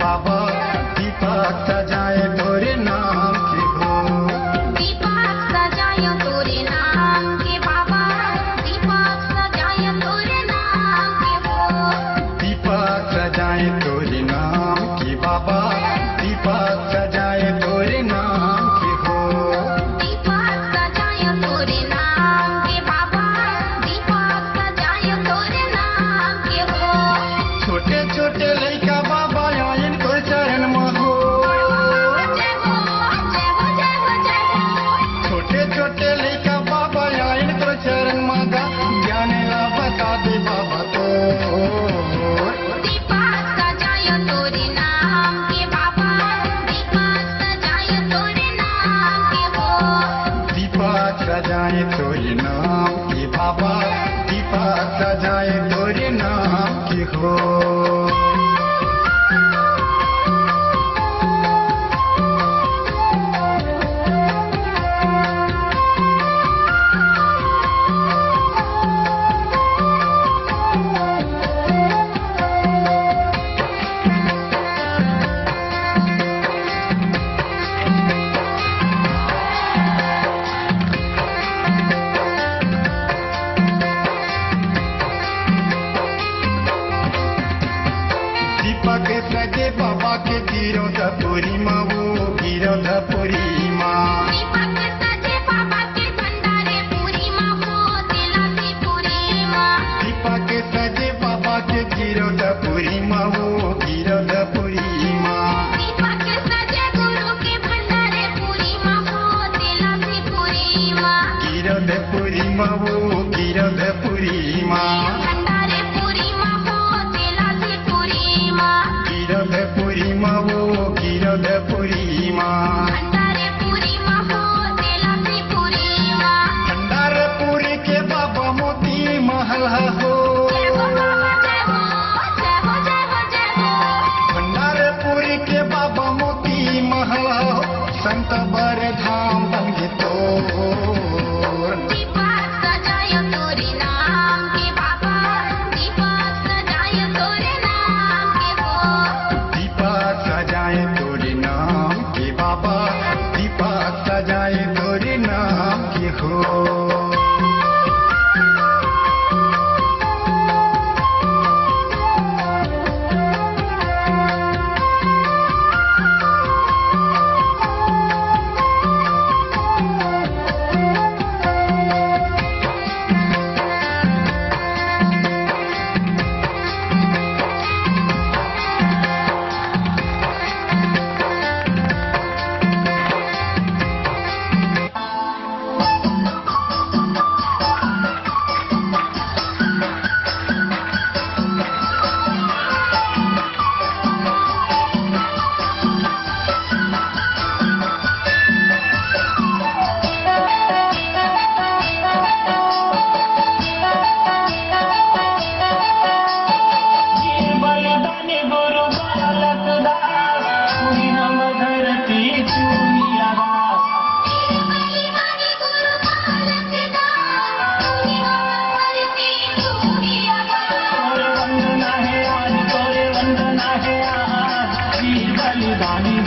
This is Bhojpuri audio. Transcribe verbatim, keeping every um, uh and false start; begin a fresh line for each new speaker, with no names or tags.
बाबा दीपक सजाए तोरे नाम के हो।
दीपक सजाए तोरे नाम के बाबा, दीपक सजाए तोरे नाम के हो।
दीपक सजाए तोरे नाम के बाबा, दीपक सजाए तोरे नाम के हो।
दीपक सजाए तोरे नाम के बाबा, दीपक सजाए तोरे नाम के हो।
छोटे छोटे लइका बाबा आइन तोर चरण में हो।
जय हो जय हो जय हो जय हो।
छोटे छोटे लइका बाबा आइन तोर चरण में गा ज्ञान ला बता दे बाबा तो।
दीपक सजाए तोरे नाम के बाबा, दीपक सजाए तोरे नाम के हो।
दीपक सजाए तोरे नाम के बाबा, दीपक सजाए तोरे नाम के हो। दीपक सजे बाबा के गिरोधपुरी माँ वो गिरोधपुरी माँ।
दीपक सजे बाबा के भंडारे पूरी माँ हो तिलकी पूरी माँ।
दीपक सजे बाबा के गिरोधपुरी माँ वो गिरोधपुरी माँ।
दीपक सजे गुरु के भंडारे पूरी माँ हो तिलकी पूरी माँ।
गिरोधपुरी माँ वो गिरोधपुरी माँ।
भंडारे पूरी माँ हो तिलकी पूरी माँ।
गिरोधपुरी माँ वो गिरोधपुरी माँ।
भंडारे पूरी माँ हो तिलकी पूरी माँ।
भंडारपुरी के बाबा मोती महल हो।
जय हो बाबा जय हो जय हो जय हो जय हो।
भंडारपुरी के बाबा मोती महल हो, संत बर धाम बन गे तो।
दीपक सजाए तोरे नाम के बाबा, दीपक सजाए तोरे नाम के हो।
दीपक सजाए तोरे नाम के बाबा, दीपक सजाए तोरे नाम के हो।
बलिदानी